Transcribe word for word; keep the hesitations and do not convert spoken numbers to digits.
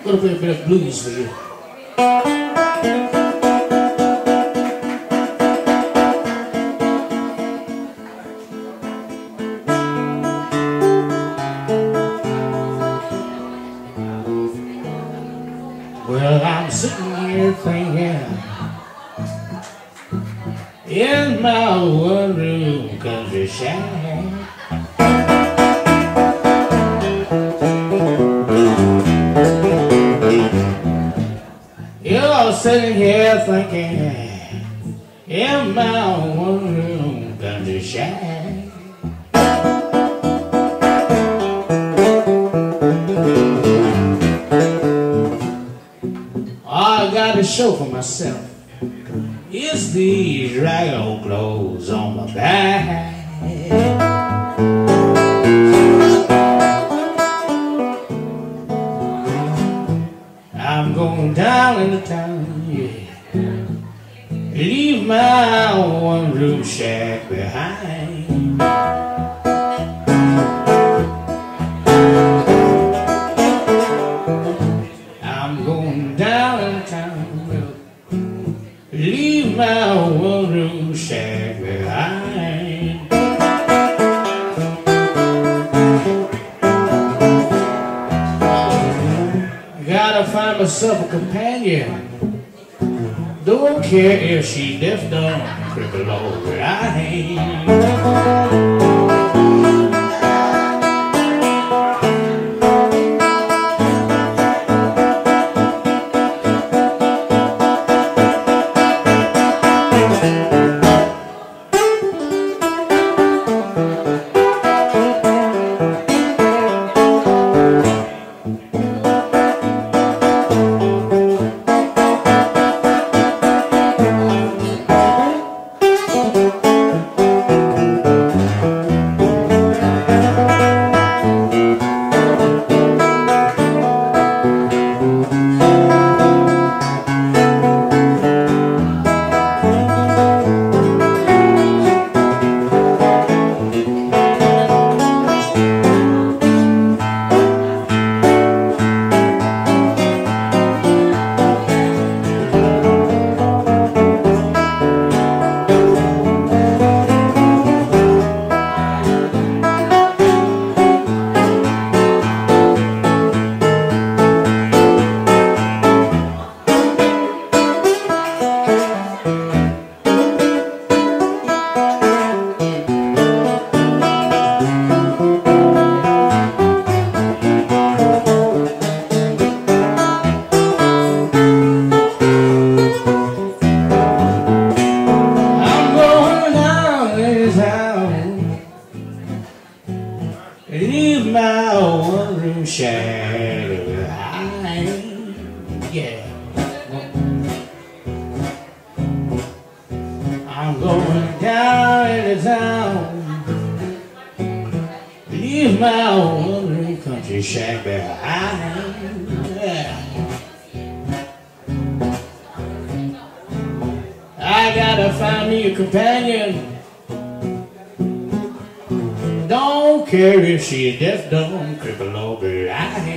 little bit, bit of blues for you. Well, I'm sitting here thinking, in my one-room country shack, you're sitting here thinking, in my one-room country shack. I got a show for myself. It's these ragged old clothes on my back. I'm going down into town, yeah. Leave my one-room shack behind. I'm going down into town, leave my one-room shack behind. Gotta find myself a companion. Don't care if she deaf, dumb, crippled, or blind. Leave my one-room shack behind. Yeah. I'm going down into town. Leave my one-room country shack behind. Yeah. I gotta find me a companion. Don't care if she's deaf, dumb, crippled, or blind.